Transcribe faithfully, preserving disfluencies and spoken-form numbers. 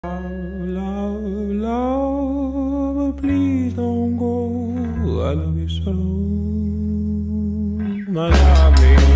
Love, love, please don't go. I love you so, my lovely.